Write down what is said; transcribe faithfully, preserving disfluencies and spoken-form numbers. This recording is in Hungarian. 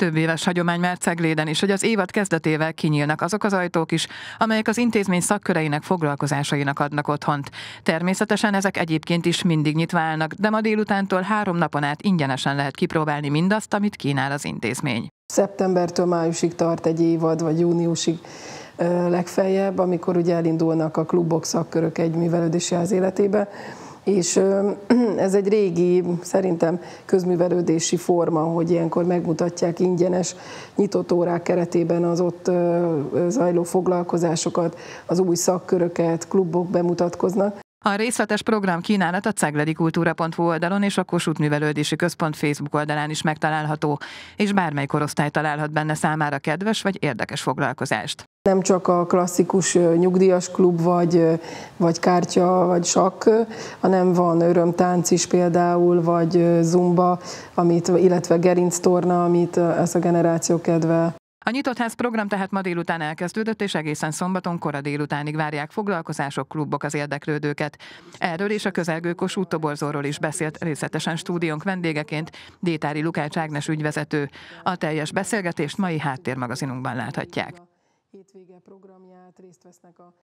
Több éves hagyomány már Cegléden is, hogy az évad kezdetével kinyílnak azok az ajtók is, amelyek az intézmény szakköreinek, foglalkozásainak adnak otthont. Természetesen ezek egyébként is mindig nyitva állnak, de ma délutántól három napon át ingyenesen lehet kipróbálni mindazt, amit kínál az intézmény. Szeptembertől májusig tart egy évad, vagy júniusig legfeljebb, amikor ugye elindulnak a klubok, szakkörök egy művelődési ház életébe. És ez egy régi, szerintem közművelődési forma, hogy ilyenkor megmutatják ingyenes nyitott órák keretében az ott zajló foglalkozásokat, az új szakköröket, klubok bemutatkoznak. A részletes program kínálat a cegledikultúra pont hu oldalon és a Kossuth Művelődési Központ Facebook oldalán is megtalálható, és bármely korosztály találhat benne számára kedves vagy érdekes foglalkozást. Nem csak a klasszikus nyugdíjas klub, vagy, vagy kártya, vagy sakk, hanem van örömtánc is például, vagy zumba, amit, illetve gerinctorna, amit ez a generáció kedvel. A Nyitott Ház program tehát ma délután elkezdődött, és egészen szombaton kora délutánig várják foglalkozások, klubok az érdeklődőket. Erről és a közelgő Kossuth toborzóról is beszélt részletesen stúdiónk vendégeként Détári Lukács Ágnes ügyvezető. A teljes beszélgetést mai háttérmagazinunkban láthatják. Hétvége programját részt vesznek a